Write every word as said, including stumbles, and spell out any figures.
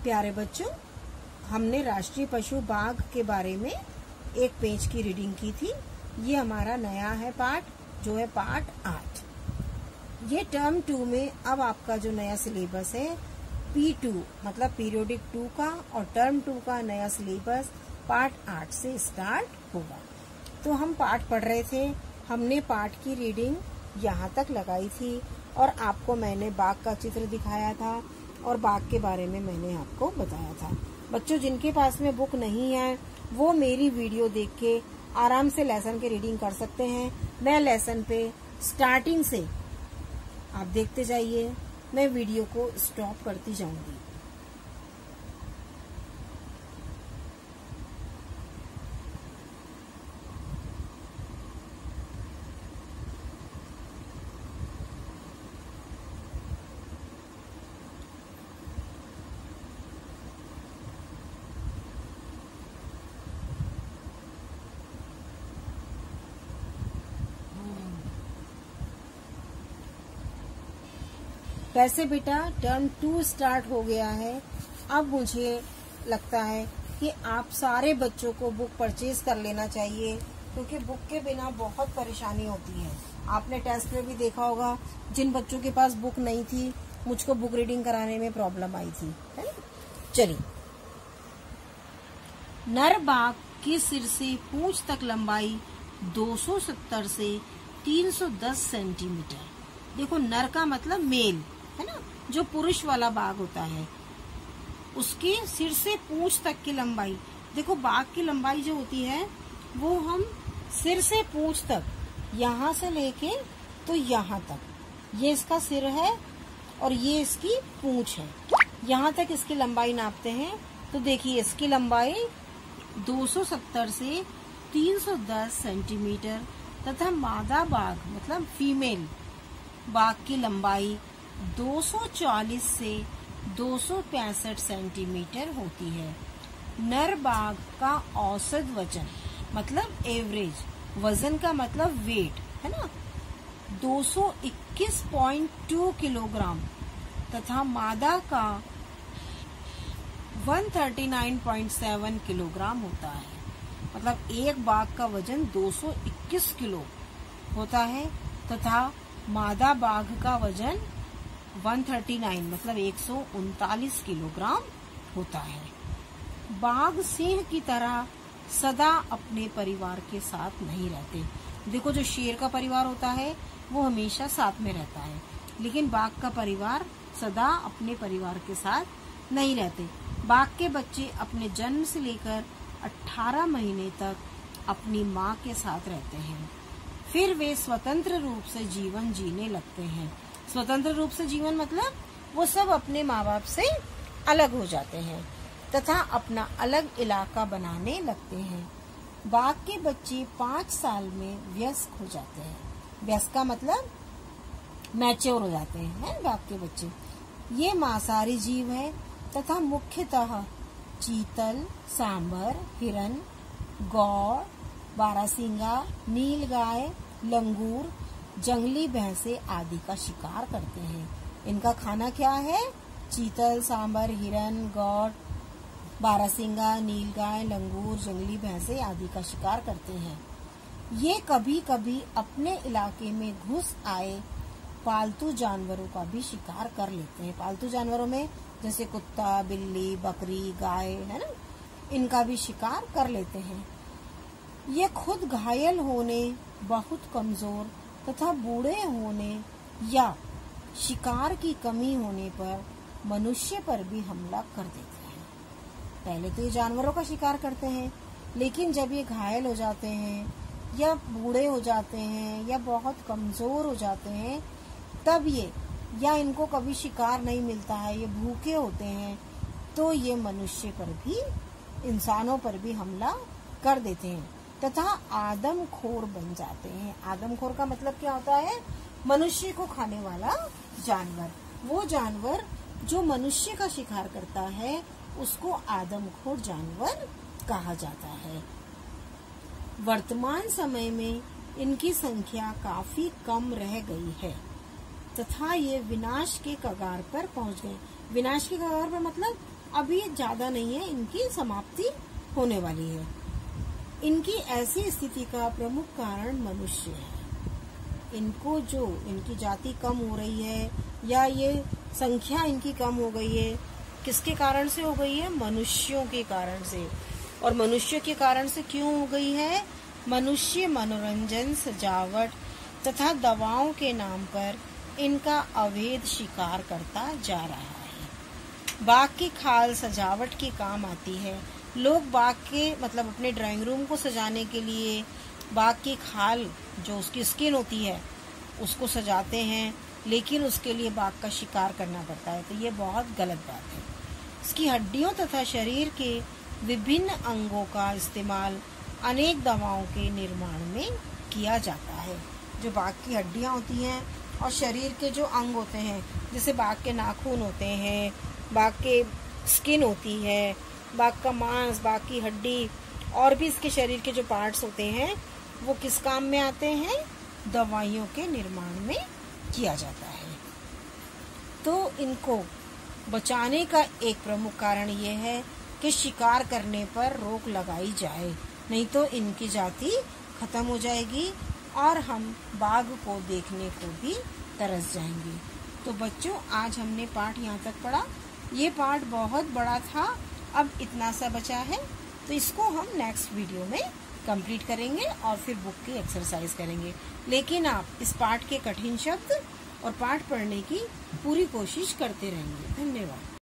प्यारे बच्चों, हमने राष्ट्रीय पशु बाघ के बारे में एक पेज की रीडिंग की थी। ये हमारा नया है पाठ, जो है पाठ आठ। ये टर्म टू में अब आपका जो नया सिलेबस है पी टू मतलब पीरियोडिक टू का और टर्म टू का नया सिलेबस पाठ आठ से स्टार्ट होगा। तो हम पाठ पढ़ रहे थे, हमने पाठ की रीडिंग यहाँ तक लगाई थी और आपको मैंने बाघ का चित्र दिखाया था और बाघ के बारे में मैंने आपको बताया था। बच्चों, जिनके पास में बुक नहीं है वो मेरी वीडियो देख के आराम से लेसन की रीडिंग कर सकते हैं। मैं लेसन पे स्टार्टिंग से आप देखते जाइए, मैं वीडियो को स्टॉप करती जाऊंगी। वैसे बेटा टर्म टू स्टार्ट हो गया है। अब मुझे लगता है कि आप सारे बच्चों को बुक परचेज कर लेना चाहिए, क्योंकि बुक के बिना बहुत परेशानी होती है। आपने टेस्ट में भी देखा होगा, जिन बच्चों के पास बुक नहीं थी मुझको बुक रीडिंग कराने में प्रॉब्लम आई थी, है ना। चलिए, नर बाघ की सिर से पूंछ तक लंबाई दो सौ सत्तर से तीन सौ दस सेंटीमीटर। देखो, नर का मतलब मेल है ना, जो पुरुष वाला बाघ होता है, उसके सिर से पूंछ तक की लंबाई। देखो, बाघ की लंबाई जो होती है वो हम सिर से पूंछ तक, यहाँ से लेके तो यहाँ तक, ये इसका सिर है और ये इसकी पूंछ है, यहाँ तक इसकी लंबाई नापते हैं। तो देखिए, इसकी लंबाई दो सौ सत्तर से तीन सौ दस सेंटीमीटर तथा मादा बाघ मतलब फीमेल बाघ की लंबाई दो सौ चालीस से दो सौ पैंसठ सेंटीमीटर होती है। नर बाघ का औसत वजन मतलब एवरेज, वजन का मतलब वेट है ना, दो सौ इक्कीस पॉइंट दो किलोग्राम तथा मादा का एक सौ उनतालीस पॉइंट सात किलोग्राम होता है। मतलब एक बाघ का वजन दो सौ इक्कीस किलो होता है तथा मादा बाघ का वजन एक सौ उनतालीस मतलब एक सौ उनतालीस किलोग्राम होता है। बाघ सिंह की तरह सदा अपने परिवार के साथ नहीं रहते। देखो, जो शेर का परिवार होता है वो हमेशा साथ में रहता है, लेकिन बाघ का परिवार सदा अपने परिवार के साथ नहीं रहते। बाघ के बच्चे अपने जन्म से लेकर अठारह महीने तक अपनी माँ के साथ रहते हैं, फिर वे स्वतंत्र रूप से जीवन जीने लगते हैं। स्वतंत्र रूप से जीवन मतलब वो सब अपने माँ बाप से अलग हो जाते हैं तथा अपना अलग इलाका बनाने लगते हैं। बाघ के बच्चे पाँच साल में वयस्क हो जाते हैं। वयस्क का मतलब मैच्योर हो जाते हैं, है बाघ के बच्चे। ये मांसाहारी जीव है तथा मुख्यतः चीतल, सांबर, हिरन, गौर, बारहसिंगा, नीलगाय, लंगूर, जंगली भैंसे आदि का शिकार करते हैं। इनका खाना क्या है? चीतल, सांबर, हिरन, गौर, बारहसिंगा, नीलगाय, लंगूर, जंगली भैंसे आदि का शिकार करते हैं। ये कभी कभी अपने इलाके में घुस आए पालतू जानवरों का भी शिकार कर लेते हैं। पालतू जानवरों में जैसे कुत्ता, बिल्ली, बकरी, गाय, है ना, इनका भी शिकार कर लेते हैं। ये खुद घायल होने, बहुत कमजोर तथा बूढ़े होने या शिकार की कमी होने पर मनुष्य पर भी हमला कर देते हैं। पहले तो ये जानवरों का शिकार करते हैं, लेकिन जब ये घायल हो जाते हैं या बूढ़े हो जाते हैं या बहुत कमजोर हो जाते हैं, तब ये या इनको कभी शिकार नहीं मिलता है, ये भूखे होते हैं, तो ये मनुष्य पर भी, इंसानों पर भी हमला कर देते हैं तथा आदमखोर बन जाते हैं। आदमखोर का मतलब क्या होता है? मनुष्य को खाने वाला जानवर। वो जानवर जो मनुष्य का शिकार करता है उसको आदमखोर जानवर कहा जाता है। वर्तमान समय में इनकी संख्या काफी कम रह गई है तथा ये विनाश के कगार पर पहुंच गए। विनाश के कगार पर मतलब अभी ज्यादा नहीं है, इनकी समाप्ति होने वाली है। इनकी ऐसी स्थिति का प्रमुख कारण मनुष्य है। इनको जो इनकी जाति कम हो रही है या ये संख्या इनकी कम हो गई है, किसके कारण से हो गई है? मनुष्यों के कारण से। और मनुष्य के कारण से क्यों हो गई है? मनुष्य मनोरंजन, सजावट तथा दवाओं के नाम पर इनका अवैध शिकार करता जा रहा है। बाग की खाल सजावट के काम आती है। लोग बाग के मतलब अपने ड्राइंग रूम को सजाने के लिए बाग की खाल जो उसकी स्किन होती है उसको सजाते हैं, लेकिन उसके लिए बाघ का शिकार करना पड़ता है। तो ये बहुत गलत बात है। इसकी हड्डियों तथा शरीर के विभिन्न अंगों का इस्तेमाल अनेक दवाओं के निर्माण में किया जाता है। जो बाघ की हड्डियां होती हैं और शरीर के जो अंग होते हैं, जैसे बाघ के नाखून होते हैं, बाघ के स्किन होती है, बाघ का मांस, बाघ की हड्डी और भी इसके शरीर के जो पार्ट्स होते हैं वो किस काम में आते हैं? दवाइयों के निर्माण में किया जाता है। तो इनको बचाने का एक प्रमुख कारण ये है कि शिकार करने पर रोक लगाई जाए, नहीं तो इनकी जाति खत्म हो जाएगी और हम बाघ को देखने को भी तरस जाएंगे। तो बच्चों, आज हमने पाठ यहाँ तक पढ़ा। ये पाठ बहुत बड़ा था, अब इतना सा बचा है, तो इसको हम नेक्स्ट वीडियो में कंप्लीट करेंगे और फिर बुक की एक्सरसाइज करेंगे। लेकिन आप इस पाठ के कठिन शब्द और पाठ पढ़ने की पूरी कोशिश करते रहेंगे। धन्यवाद।